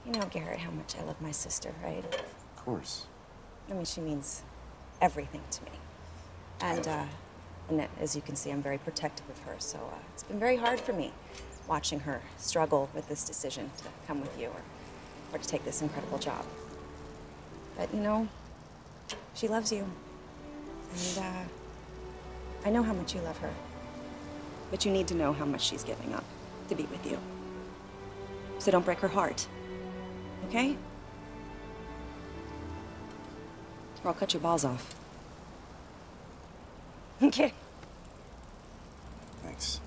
You know, Garrett, how much I love my sister, right? Of course. I mean, she means everything to me. And as you can see, I'm very protective of her, so it's been very hard for me watching her struggle with this decision to come with you or to take this incredible job. But, you know, she loves you. And I know how much you love her. But you need to know how much she's giving up to be with you. So don't break her heart, okay? Or I'll cut your balls off. Okay. Thanks.